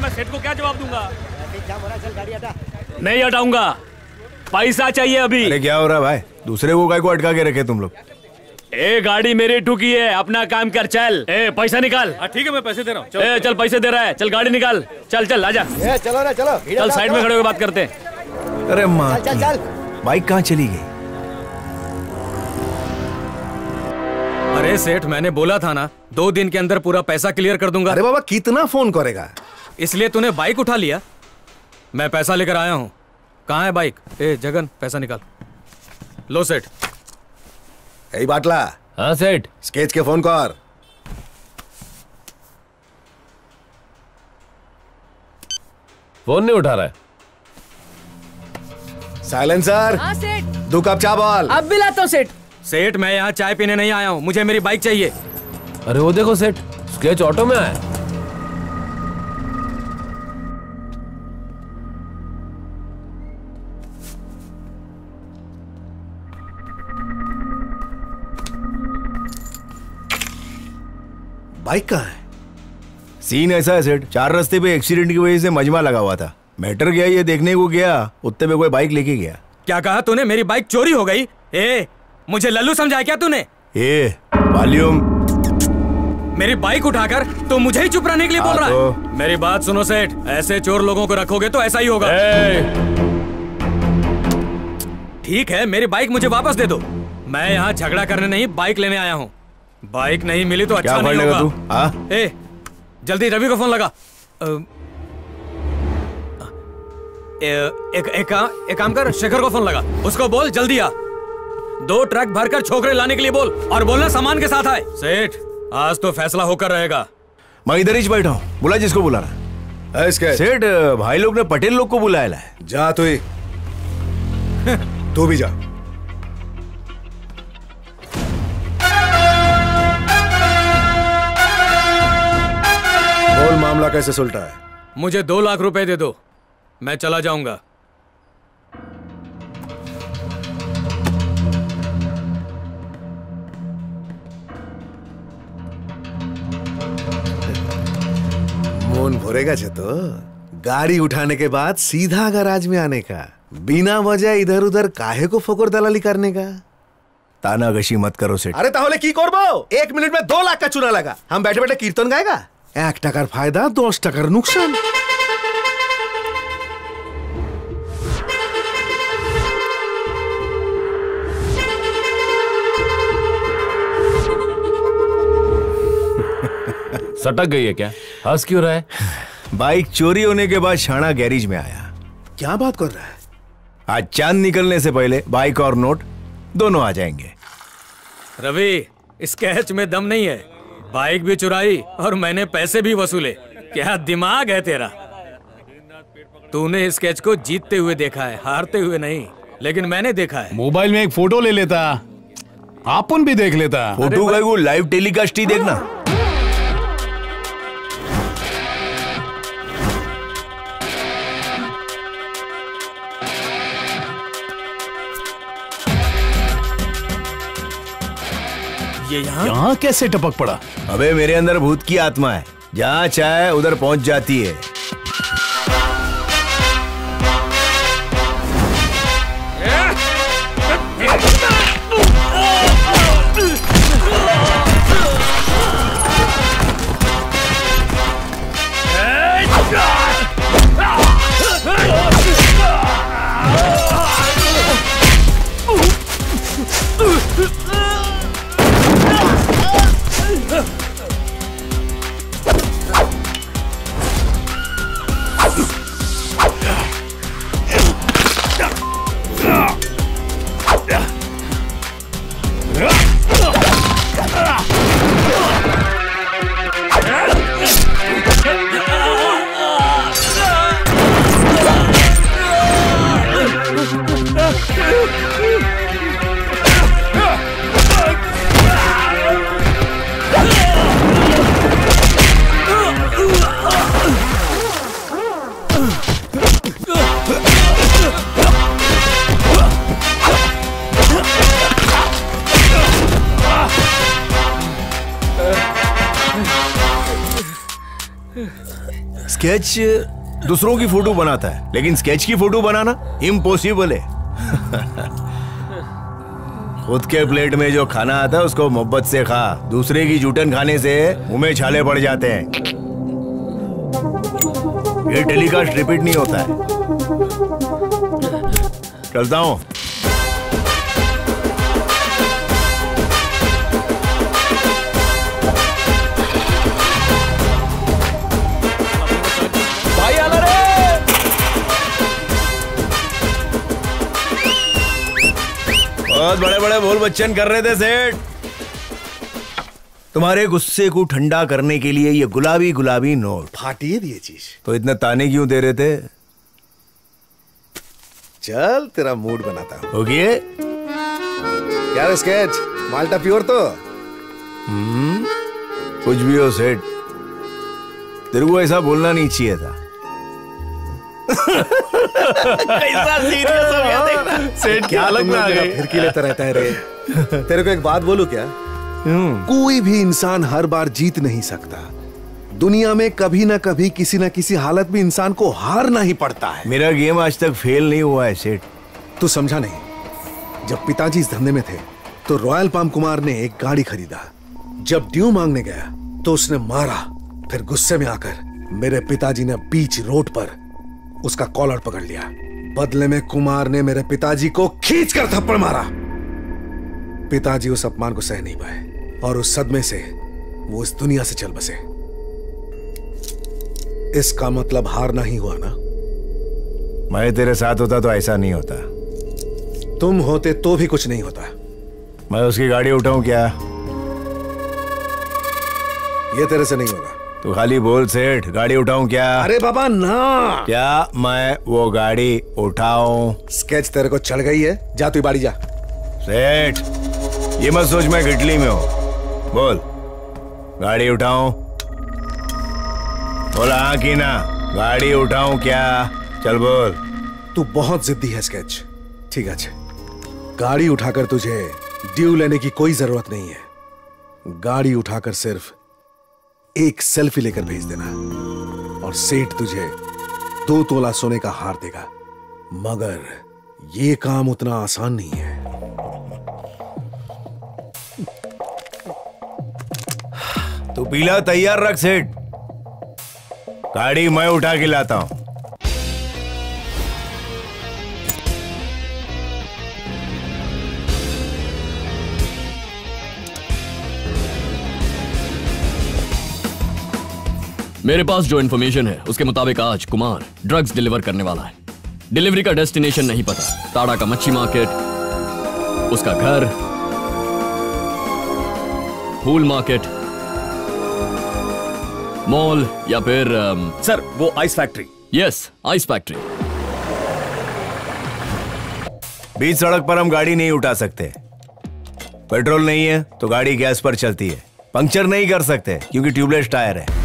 मैं सेठ को क्या जवाब दूंगा? चल गाड़ी हटा। नहीं हटाऊंगा, पैसा चाहिए अभी। अरे क्या हो रहा है भाई? दूसरे को काय को अटका के रखे तुम लोग? ए गाड़ी मेरी ठुकी है, अपना काम कर। चल ए पैसा निकाल। ठीक है मैं पैसे दे रहा हूँ। चल पैसे दे रहा है, चल गाड़ी निकाल। चल चल आजा। चलो रे चलो। चल साइड में खड़े होकर बात करते हैं। अरे माँ, चल चल। बाइक कहाँ चली गई? अरे सेठ, मैंने बोला था ना 2 दिन के अंदर पूरा पैसा क्लियर कर दूंगा। अरे बाबा कितना फोन करेगा? इसलिए तूने बाइक उठा लिया। मैं पैसा लेकर आया हूँ। कहाँ है बाइक? ए जगन, पैसा निकाल। लो सेठ। यही बाटला। हाँ सेठ। स्केच के फोन कर। फोन नहीं उठा रहा है। साइलेंसर। हाँ सेठ। 2 कप चाय बोल। अब भी लाता हूँ सेठ। सेठ, मैं यहाँ चाय पीने नहीं आया हूँ, मुझे मेरी बाइक चाहिए। अरे वो देखो सेठ, स्केच ऑटो में आया। बाइक कहाँ है? सीन ऐसा है सेठ, 4 रास्ते पे एक्सीडेंट की वजह से मजमा लगा हुआ था। मैटर क्या ये देखने को गया, उतने पे कोई बाइक लेके गया। क्या कहा तूने? मेरी बाइक चोरी हो गई? ए, मुझे लल्लू समझा क्या तूने? ए वॉल्यूम। मेरी बाइक उठाकर तो मुझे ही चुप रहने के लिए बोल रहा है? मेरी बात सुनो सेठ, ऐसे चोर लोगों को रखोगे तो ऐसा ही होगा। ठीक है, मेरी बाइक मुझे वापस दे दो। मैं यहाँ झगड़ा करने नहीं, बाइक लेने आया हूँ। बाइक नहीं मिली तो अच्छा नहीं होगा। ए, जल्दी रवि को फोन लगा। एक काम कर, शेखर को फोन लगा, उसको बोल जल्दी आ। 2 ट्रक भरकर छोकरे लाने के लिए बोल, और बोलना सामान के साथ आए। सेठ, आज तो फैसला होकर रहेगा। मैं इधर ही बैठा हूँ, बुला जिसको बुला रहा है। सेठ, भाई लोग ने पटेल लोग को बुलाया है। जा तू ही। तू भी जा। बोल मामला कैसे सुलटा है? मुझे 2 लाख रुपए दे दो, मैं चला जाऊंगा। मोन भरेगा तो गाड़ी उठाने के बाद सीधा गैराज में आने का, बिना वजह इधर उधर काहे को फोकर दलाली करने का। तानागशी मत करो सेठ। अरे ताहले की करबो? 1 मिनट में 2 लाख का चुना लगा। हम बैठे बैठे कीर्तन गाएगा। 1 टकर फायदा 10 टकर नुकसान। सटक गई है क्या? हंस क्यों रहा है? बाइक चोरी होने के बाद शाना गैरेज में आया। क्या बात कर रहा है? आज चांद निकलने से पहले बाइक और नोट दोनों आ जाएंगे। रवि, स्केच में दम नहीं है। बाइक भी चुराई और मैंने पैसे भी वसूले। क्या दिमाग है तेरा? तूने स्केच को जीतते हुए देखा है, हारते हुए नहीं। लेकिन मैंने देखा है। मोबाइल में एक फोटो ले लेता, आपन भी देख लेता। फोटो का वो लाइव टेलीकास्ट ही देखना। ये यहाँ कैसे टपक पड़ा? अबे मेरे अंदर भूत की आत्मा है, जहाँ चाहे उधर पहुंच जाती है। स्केच दूसरों की फोटो बनाता है, लेकिन स्केच की फोटो बनाना इम्पॉसिबल है। खुद के प्लेट में जो खाना आता है उसको मोहब्बत से खा, दूसरे की जूठन खाने से मुंह में छाले पड़ जाते हैं। ये टेलीकास्ट रिपीट नहीं होता है। चलता हूं। भाई आला रे। बहुत बड़े बड़े बोल बच्चन कर रहे थे सेठ। तुम्हारे गुस्से को ठंडा करने के लिए ये गुलाबी गुलाबी नोट। फाटिए दिए चीज। तो इतना ताने क्यों दे रहे थे? चल तेरा मूड बनाता हूँ। हो गए? क्या रे स्केच, माल्टा प्योर तो? कुछ भी हो सेठ, तेरे को ऐसा बोलना नहीं चाहिए था। कैसा सीरियस हो गया देखना। सेठ क्या अलग ना फिरकी लेता रहता है रे। तेरे को एक बात बोलूं क्या? कोई भी इंसान हर बार जीत नहीं सकता। दुनिया में कभी ना कभी किसी ना किसी हालत में इंसान को हारना ही पड़ता है। मेरा गेम आज तक फेल नहीं हुआ है सेठ। तू समझा नहीं। जब पिताजी इस धंधे में थे तो रॉयल पाम कुमार ने एक गाड़ी खरीदा। जब ड्यू मांगने गया तो उसने मारा। फिर गुस्से में आकर मेरे पिताजी ने बीच रोड पर उसका कॉलर पकड़ लिया। बदले में कुमार ने मेरे पिताजी को खींचकर थप्पड़ मारा। पिताजी उस अपमान को सह नहीं पाए और उस सदमे से वो इस दुनिया से चल बसे। इसका मतलब हारना ही हुआ ना? मैं तेरे साथ होता तो ऐसा नहीं होता। तुम होते तो भी कुछ नहीं होता। मैं उसकी गाड़ी उठाऊं क्या? ये तेरे से नहीं होगा। तू खाली बोल सेठ, गाड़ी उठाऊं क्या? अरे बाबा ना। क्या मैं वो गाड़ी उठाऊं? स्केच तेरे को चढ़ गई है, जा तू बाड़ी जा। सेठ ये मत सोच मैं गिटली में हूं। बोल गाड़ी उठाऊं? बोल हाँ कि ना, गाड़ी उठाऊं क्या? चल बोल। तू बहुत जिद्दी है स्केच। ठीक है, गाड़ी उठाकर तुझे ड्यू लेने की कोई जरूरत नहीं है। गाड़ी उठाकर सिर्फ एक सेल्फी लेकर भेज देना और सेठ तुझे 2 तोला सोने का हार देगा। मगर ये काम उतना आसान नहीं है। तू पीला तैयार रख सेठ, गाड़ी मैं उठा के लाता हूं। मेरे पास जो इन्फॉर्मेशन है उसके मुताबिक आज कुमार ड्रग्स डिलीवर करने वाला है। डिलीवरी का डेस्टिनेशन नहीं पता। ताड़ा का मच्छी मार्केट, उसका घर, फूल मार्केट, मॉल या फिर सर वो ice factory. Yes, ice factory. बीच सड़क पर हम गाड़ी नहीं उठा सकते। पेट्रोल नहीं है तो गाड़ी गैस पर चलती है। पंक्चर नहीं कर सकते क्योंकि ट्यूबलेस टायर है।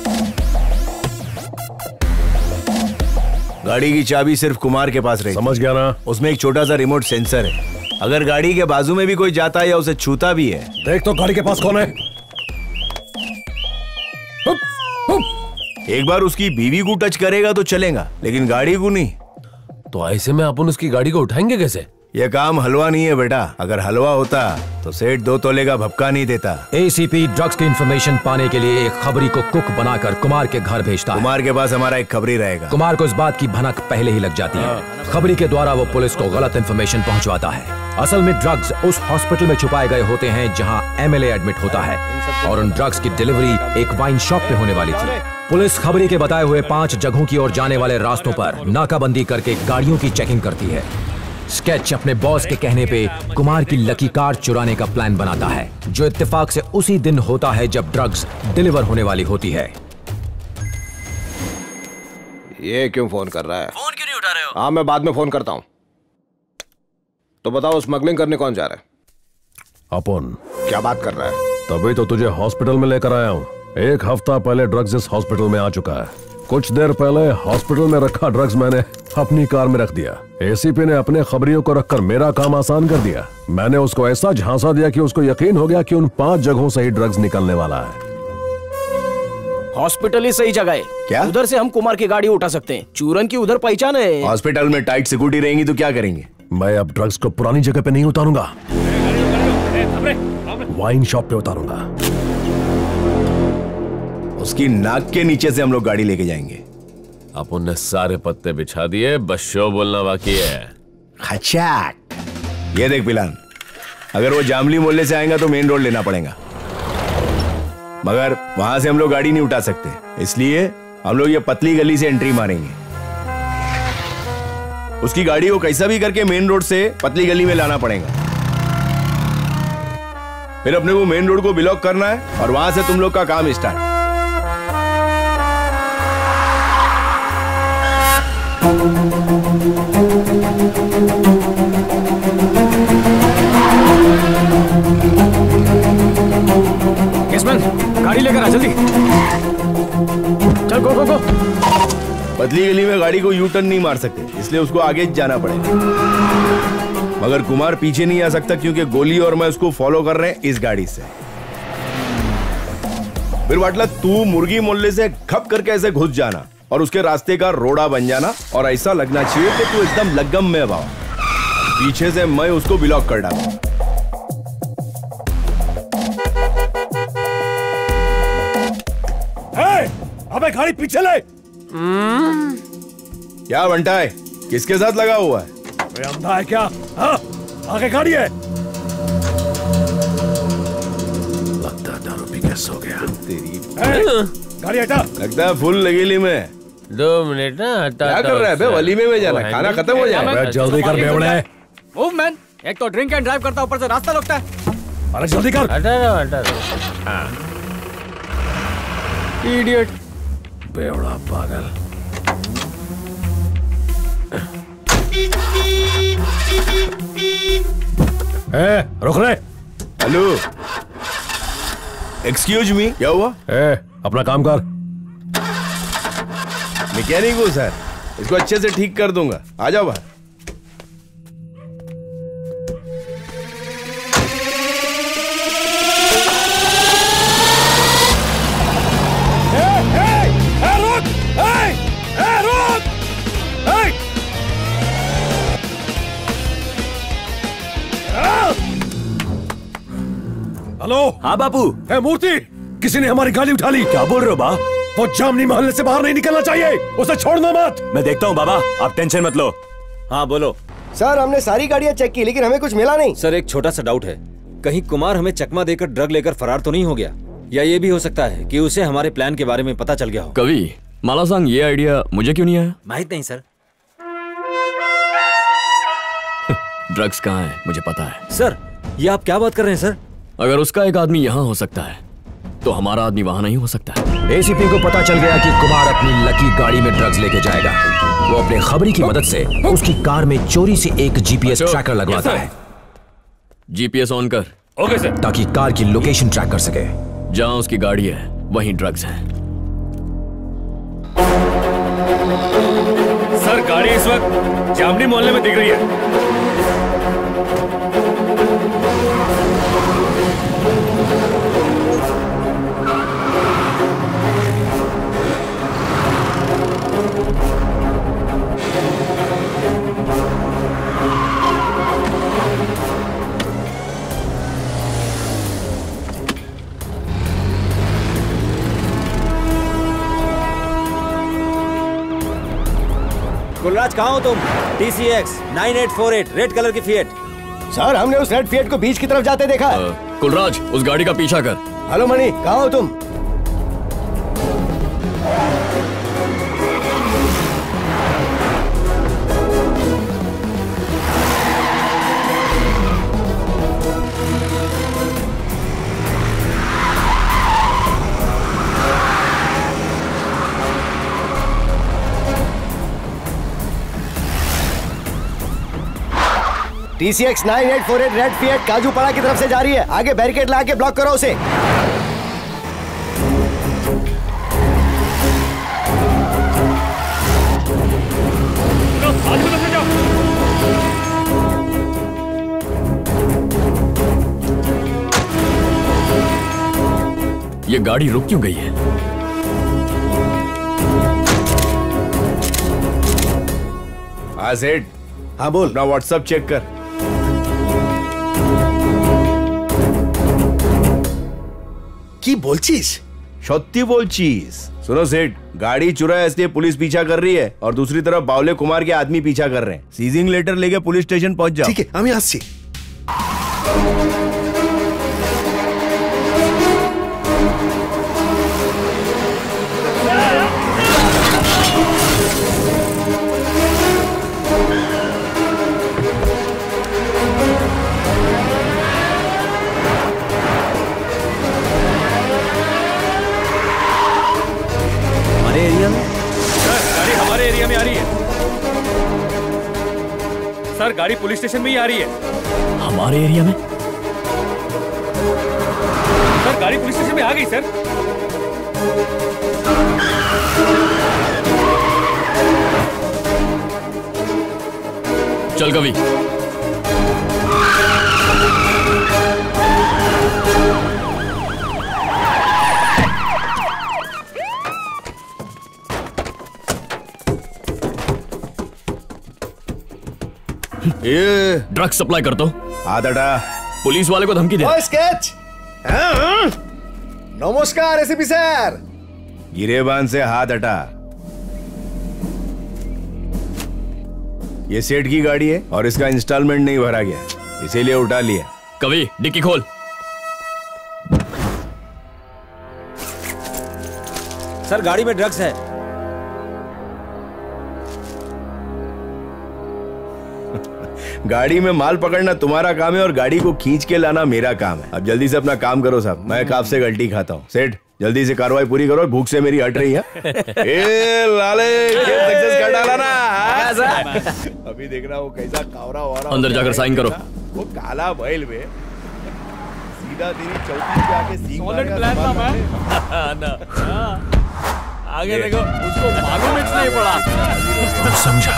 गाड़ी की चाबी सिर्फ कुमार के पास रहेगी। समझ गया ना? उसमें एक छोटा सा रिमोट सेंसर है। अगर गाड़ी के बाजू में भी कोई जाता है या उसे छूता भी है, देख तो गाड़ी के पास कौन है। एक बार उसकी बीवी को टच करेगा तो चलेगा, लेकिन गाड़ी को नहीं। तो ऐसे में अपन उसकी गाड़ी को उठाएंगे कैसे? यह काम हलवा नहीं है बेटा। अगर हलवा होता तो सेठ 2 तोले का भपका नहीं देता। एसीपी ड्रग्स की इंफॉर्मेशन पाने के लिए एक खबरी को कुक बनाकर कुमार के घर भेजता है। कुमार के पास हमारा एक खबरी रहेगा। कुमार को इस बात की भनक पहले ही लग जाती है। खबरी के द्वारा वो पुलिस को गलत इंफॉर्मेशन पहुंचवाता है। असल में ड्रग्स उस हॉस्पिटल में छुपाए गए होते हैं जहां एमएलए एडमिट होता है और उन ड्रग्स की डिलीवरी एक वाइन शॉप पे होने वाली थी। पुलिस खबरी के बताए हुए 5 जगहों की ओर जाने वाले रास्तों पर नाकाबंदी करके गाड़ियों की चेकिंग करती है। स्केच अपने बॉस के कहने पे कुमार की लकी कार चुराने का प्लान बनाता है, जो इत्तेफाक से उसी दिन होता है जब ड्रग्स डिलीवर होने वाली होती है। ये क्यों फोन कर रहा है? फोन क्यों नहीं उठा रहे हो? हाँ, मैं बाद में फोन करता हूँ। तो बताओ स्मगलिंग करने कौन जा रहा है? अपन। क्या बात कर रहा है? तभी तो तुझे हॉस्पिटल में लेकर आया हूँ। 1 हफ्ता पहले ड्रग्स इस हॉस्पिटल में आ चुका है। कुछ देर पहले हॉस्पिटल में रखा ड्रग्स मैंने अपनी कार में रख दिया। एसीपी ने अपने खबरियों को रखकर मेरा काम आसान कर दिया। मैंने उसको ऐसा झांसा दिया कि उसको यकीन हो गया कि उन 5 जगहों से ही ड्रग्स निकलने वाला है। हॉस्पिटल ही सही जगह है। क्या? उधर से हम कुमार की गाड़ी उठा सकते हैं। चूरन की उधर पहचान है। हॉस्पिटल में टाइट सिक्योरिटी रहेंगी तो क्या करेंगे? मैं अब ड्रग्स को पुरानी जगह पे नहीं उतारूंगा, वाइन शॉप पे उतारूंगा। उसकी नाक के नीचे से हम लोग गाड़ी लेके जाएंगे। अपन ने सारे पत्ते बिछा दिए, बस शो बोलना बाकी है। खचाक। ये देख पिलान, अगर वो जामली मोहल्ले से आएगा तो मेन रोड लेना पड़ेगा, मगर वहां से हम लोग गाड़ी नहीं उठा सकते, इसलिए हम लोग ये पतली गली से एंट्री मारेंगे। उसकी गाड़ी को कैसा भी करके मेन रोड से पतली गली में लाना पड़ेगा। फिर अपने को मेन रोड को ब्लॉक करना है और वहां से तुम लोग का काम स्टार्ट। गाड़ी लेकर आ जल्दी। चल गो गो गो। पतली गली में गाड़ी को यू टर्न नहीं मार सकते, इसलिए उसको आगे जाना पड़ेगा। मगर कुमार पीछे नहीं आ सकता क्योंकि गोली और मैं उसको फॉलो कर रहे हैं इस गाड़ी से। फिर वाटला तू मुर्गी मोहल्ले से खप करके ऐसे घुस जाना और उसके रास्ते का रोड़ा बन जाना और ऐसा लगना चाहिए कि तू एकदम लगम में भाव। पीछे से मैं उसको ब्लॉक कर डालूं। अबे गाड़ी पीछे ले। क्या बंटा है, किसके साथ लगा हुआ है? अंधा है क्या? हाँ, आगे गाड़ी है। लगता है दारू पी के सो गया। तेरी गाड़ी हटा। लगता है फुल लगेली में। 2 मिनट ना। क्या कर रहा है बे? वलीमे में जाना, खाना खत्म हो जाए। जल्दी कर बेवड़े। मूव मैन, एक तो ड्रिंक एंड ड्राइव करता, ऊपर से रास्ता रोकता है। अरे जल्दी कर। हटा। इडियट, बेवड़ा पागल। रुक रे। हेलो, एक्सक्यूज मी, क्या हुआ? अपना काम कर। मैकेनिक हूँ सर, इसको अच्छे से ठीक कर दूंगा। आ जाओ बाहर। हेलो। हाँ बापू। मूर्ति, किसी ने हमारी गाड़ी उठा ली। क्या बोल रहे हो बा? वो जामनी मोहल्ले से बाहर नहीं निकलना चाहिए, उसे छोड़ना मत। मैं देखता हूँ बाबा, आप टेंशन मत लो। हाँ बोलो। सर हमने सारी गाड़ियाँ चेक की लेकिन हमें कुछ मिला नहीं। सर एक छोटा सा डाउट है, कहीं कुमार हमें चकमा देकर ड्रग लेकर फरार तो नहीं हो गया? या ये भी हो सकता है कि उसे हमारे प्लान के बारे में पता चल गया हो? कवि मालासांग, ये आइडिया मुझे क्यों नहीं आया? माहित नहीं सर। ड्रग्स कहाँ है मुझे पता है। सर ये आप क्या बात कर रहे हैं सर? अगर उसका एक आदमी यहाँ हो सकता है तो हमारा आदमी वहाँ नहीं हो सकता है। एसीपी को पता चल गया कि कुमार अपनी लकी गाड़ी में ड्रग्स लेके जाएगा। वो अपने खबरी की मदद से उसकी कार में चोरी से एक जीपीएस ट्रैकर लगवाता है। जीपीएस ऑन कर। Okay sir. ताकि कार की लोकेशन ट्रैक कर सके। जहाँ उसकी गाड़ी है वहीं ड्रग्स है। सर गाड़ी इस वक्त जामनी मोहल्ले में दिख रही है। कुलराज कहाँ हो तुम? TCX 9848 रेड कलर की फिएट। सर हमने उस रेड फिएट को बीच की तरफ जाते देखा। कुलराज उस गाड़ी का पीछा कर। हेलो मणि, कहाँ हो तुम? TCX 9848 रेड फिएट काजूपाड़ा की तरफ से जा रही है। आगे बैरिकेड लगा के ब्लॉक करो उसे। ये गाड़ी रुक क्यों गई है? हाँ सेठ। हाँ बोल। अपना व्हाट्सएप चेक कर। की बोलचीस? सत्ती बोलचीस। सुनो सेठ, गाड़ी चुरा है इसलिए पुलिस पीछा कर रही है और दूसरी तरफ बावले कुमार के आदमी पीछा कर रहे हैं। सीजिंग लेटर लेके पुलिस स्टेशन पहुंच जाओ। ठीक है, हम यहाँ से। हमारे एरिया में आ रही है सर। गाड़ी पुलिस स्टेशन में ही आ रही है। हमारे एरिया में? सर गाड़ी पुलिस स्टेशन में आ गई सर। चल कवि। ये ड्रग्स सप्लाई कर दो। हाथ हटा। पुलिस वाले को धमकी दे। स्केच। नमस्कार एसीपी सर। गिरेबान से हाथ हटा। ये सेठ की गाड़ी है और इसका इंस्टॉलमेंट नहीं भरा गया, इसीलिए उठा लिया। कवि डिक्की खोल। सर गाड़ी में ड्रग्स है। गाड़ी में माल पकड़ना तुम्हारा काम है और गाड़ी को खींच के लाना मेरा काम है। अब जल्दी से अपना काम करो साहब, मैं कब से गलती खाता हूँ। सेठ जल्दी से कार्रवाई पूरी करो, भूख से मेरी हट रही है। ए लाले सक्सेस कर डाला ना। अभी देख रहा वो कैसा कावरा हो रहा। अंदर जाकर साइन करो। वो काला बैल में सीधा तेरी चौकी पे आके सीख सॉलिड प्लान था मैं ना। आगे देखो, उसको मालूम नहीं पड़ा। समझा।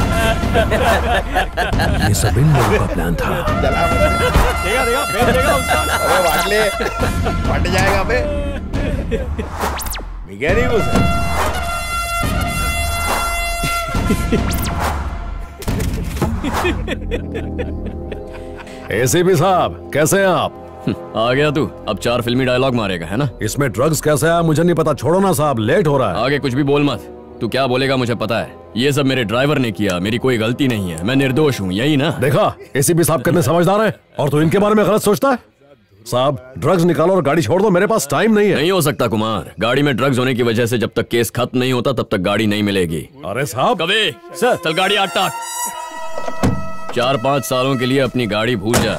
ये सब इन लोगों का प्लान था। देखा उसका। अरे वाटले फट जाएगा बे। मैकेनिक उसे। एसीपी साहब कैसे हैं आप? आ गया तू। अब 4 फिल्मी डायलॉग मारेगा है ना? इसमें ड्रग्स कैसे आया मुझे नहीं पता। छोड़ो ना साहब, लेट हो रहा है। आगे कुछ भी बोल मत। तू क्या बोलेगा मुझे पता है। ये सब मेरे ड्राइवर ने किया, मेरी कोई गलती नहीं है, मैं निर्दोष हूँ, यही ना? देखा एसीपी साहब कितने समझदार हैं और तू इनके बारे में गलत सोचता है। साहब ड्रग्स निकालो और गाड़ी छोड़ दो, मेरे पास टाइम नहीं है। नहीं हो सकता कुमार, गाड़ी में ड्रग्स होने की वजह से जब तक केस खत्म नहीं होता तब तक गाड़ी नहीं मिलेगी। अरे साहब। कभी सर चल गाड़ी आटा। 4-5 सालों के लिए अपनी गाड़ी भूल जा।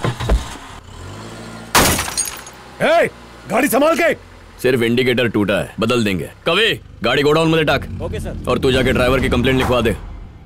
गाड़ी संभाल के। सिर्फ इंडिकेटर टूटा है, बदल देंगे। कभी गाड़ी गोडाउन में टाक। Okay sir. और तू जाके ड्राइवर की कंप्लेंट लिखवा दे।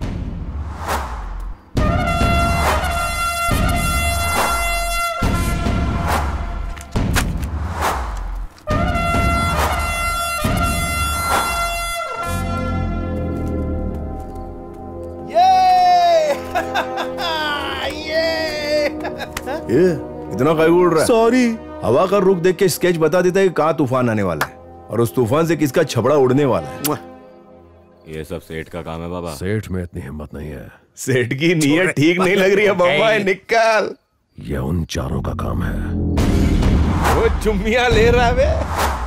ये इतना काय उड़ रहा है? सॉरी। हवा का रुख देख के स्केच बता देता है कि कहाँ तूफान आने वाला है और उस तूफान से किसका छबड़ा उड़ने वाला है। ये सब सेठ का काम है बाबा। सेठ में इतनी हिम्मत नहीं है। सेठ की नीयत ठीक नहीं लग रही है बम्बा, निकाल। ये उन चारों का काम है। वो चुम्मियां ले रहा है बे।